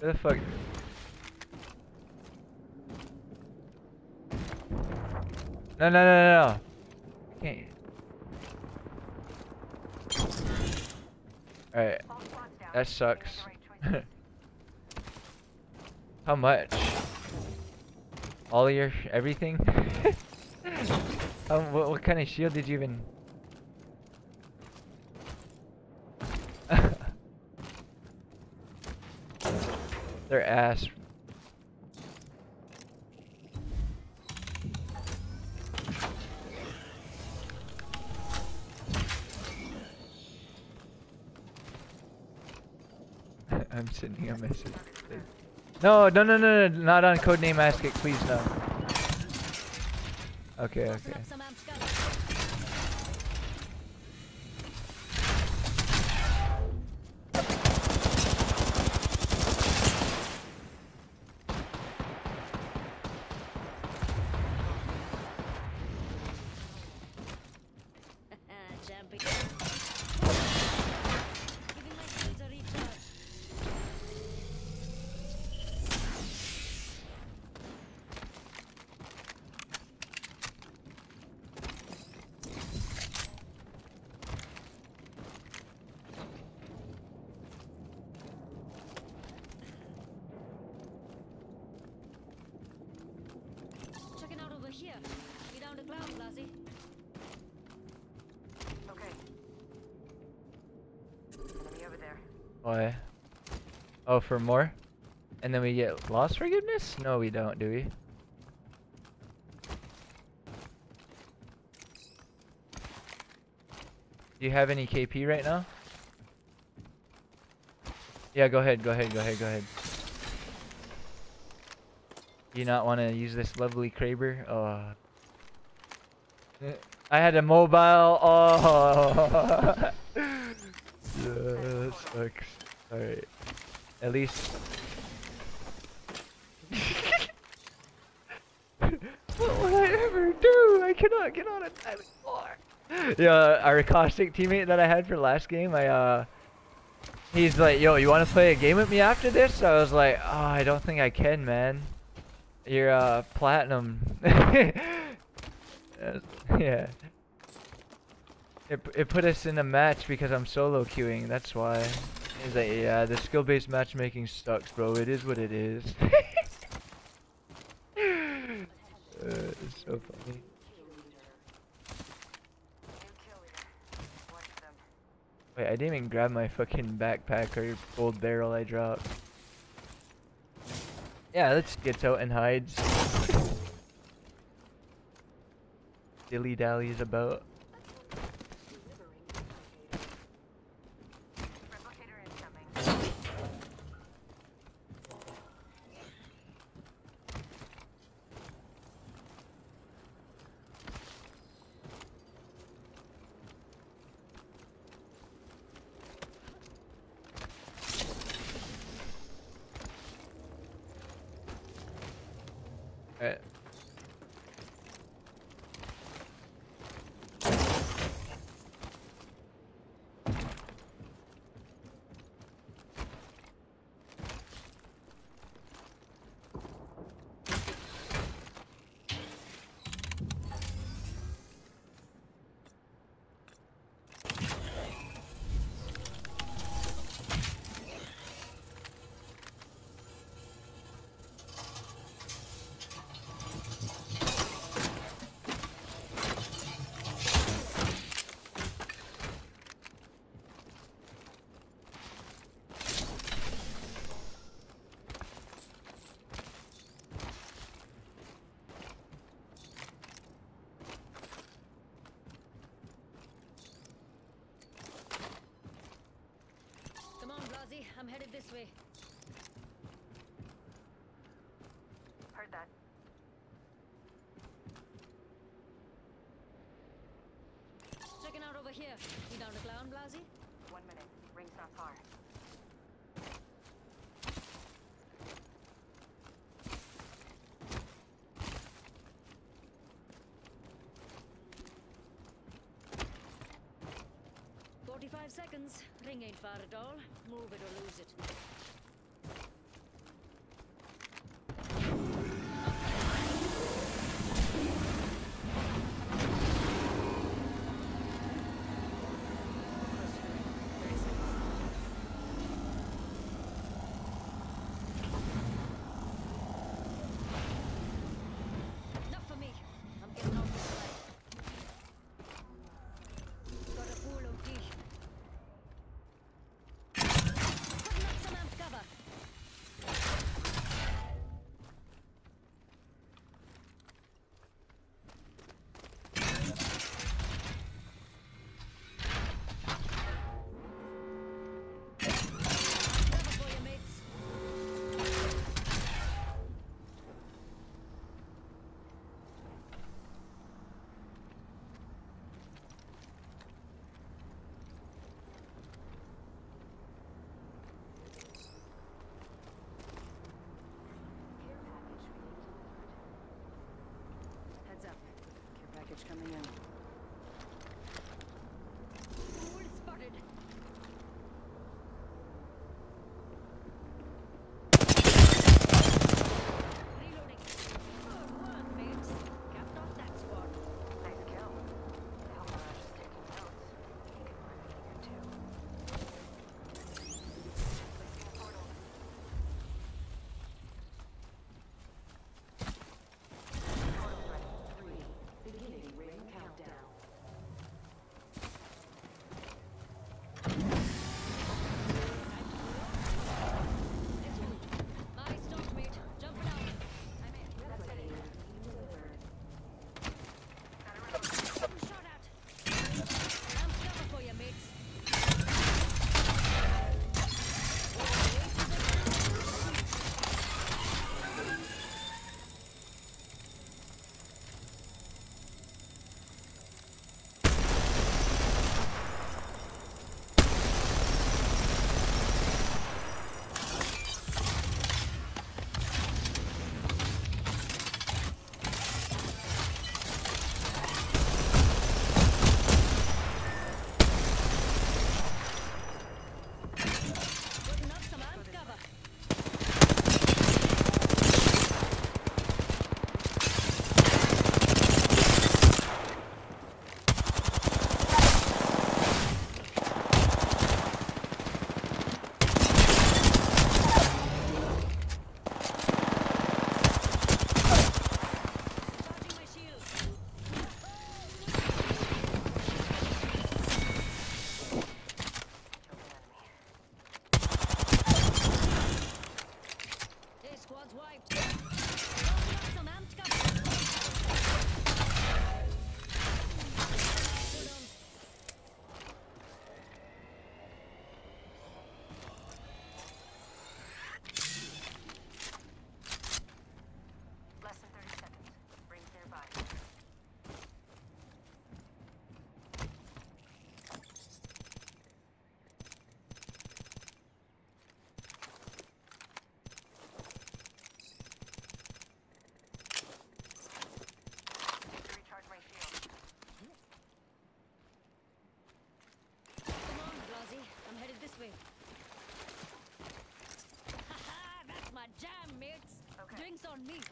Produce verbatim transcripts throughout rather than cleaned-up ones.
Where the fuck? No, no, no, no, no. Can't. Alright. That sucks. How much? All your everything? um, what, what kind of shield did you even? Their ass. I'm sending a message. No, no, no, no, no, not on Codename Ask It, please no. Okay, okay. Here, be down to cloud, Blasi. Okay. Enemy over there. Why? Oh, for more? And then we get loss forgiveness? No, we don't, do we? Do you have any K P right now? Yeah, go ahead, go ahead, go ahead, go ahead. Do you not want to use this lovely Kraber? Oh. I had a mobile. Oh. Yeah, that sucks. Alright. At least. What would I ever do? I cannot get on a diamond floor. Yeah, our caustic teammate that I had for last game, I uh he's like, yo, you wanna play a game with me after this? So I was like, oh, I don't think I can, man. You're uh platinum. Yeah. It, it put us in a match because I'm solo queuing, that's why. He's like, yeah, the skill-based matchmaking sucks, bro. It is what it is. uh, it's so funny. Wait, I didn't even grab my fucking backpack or gold barrel I dropped. Yeah, let's get out and hides. Dilly dallies about. Alright. I'm headed this way. Heard that. Checking out over here. You down to clown, Blasi? One minute. Ring's not far. Forty-five seconds. Ring ain't far at all. Move it or lose it. on me.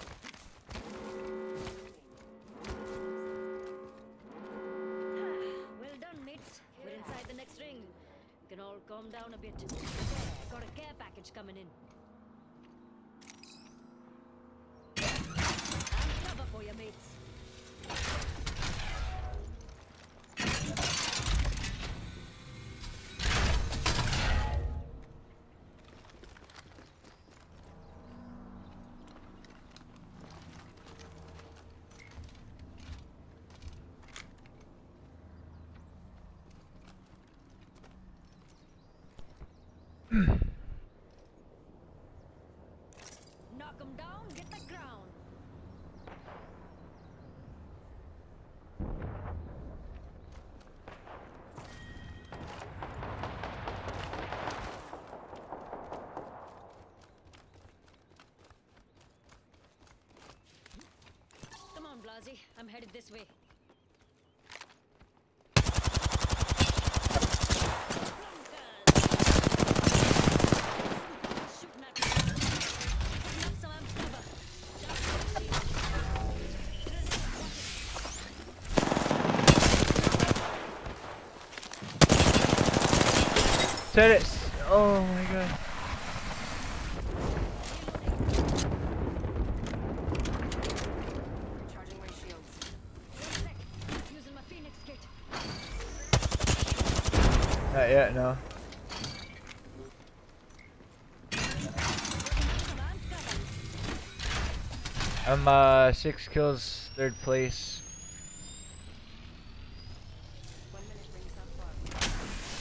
Well done, mates. We're inside the next ring. You can all calm down a bit. There, got a care package coming in. And cover for your mates. Knock 'em down, get the crown. Come on, Blasey. I'm headed this way. Shooting at me. Putting up some amp cover. Turrets! Oh my god. Recharging my shields. One sec. Using my Phoenix kit. Not yet, no. Some amp cover. I'm uh six kills, third place. One minute brings up far.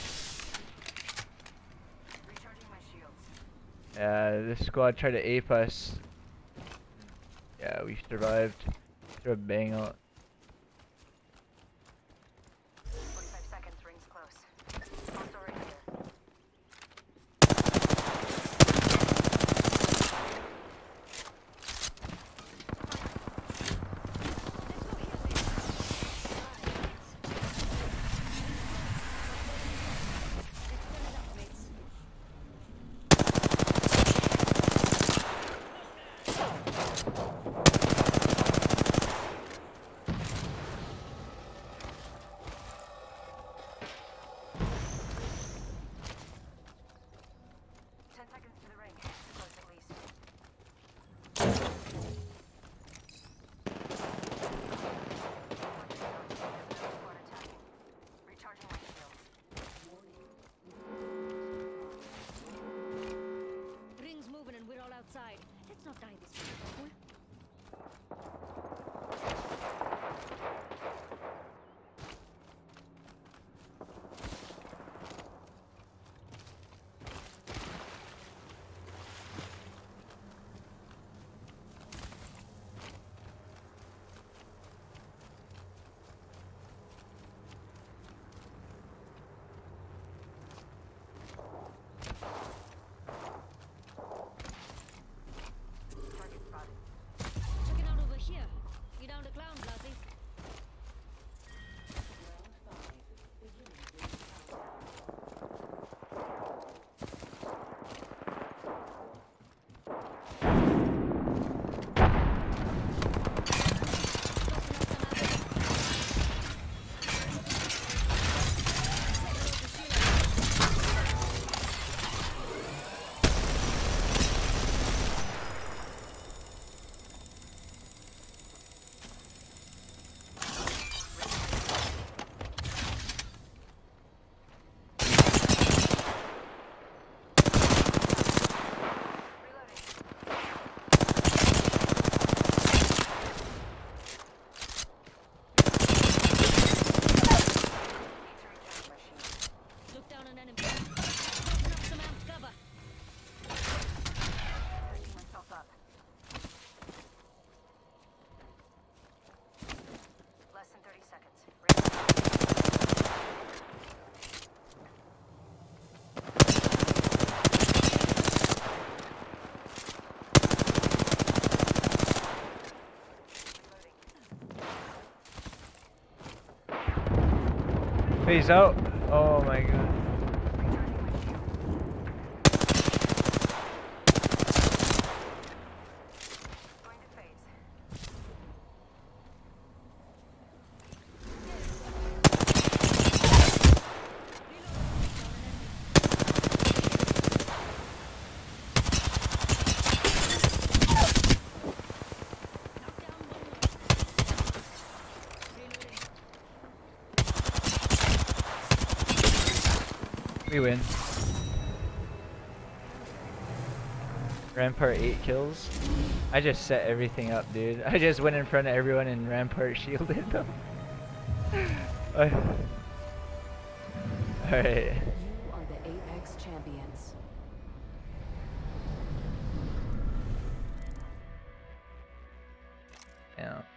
Recharging my shields. Yeah, this squad tried to ape us. Yeah, we survived. Throw a bang out. forty-five seconds, rings close. Also right here. Ten seconds to the ring. Close at least. Squad attacking. Recharging my shields. Ring's moving and we're all outside. Let's not die this way, cool? Target spotted. Check it out over here. You down to clown, Blasey? Look down an enemy. Open up some amp cover. Picking myself up. Less than thirty seconds. Phase out. Oh my god. We win. Rampart eight kills. I just set everything up, dude. I just went in front of everyone and Rampart shielded them. Alright. You are the Apex champions. Yeah.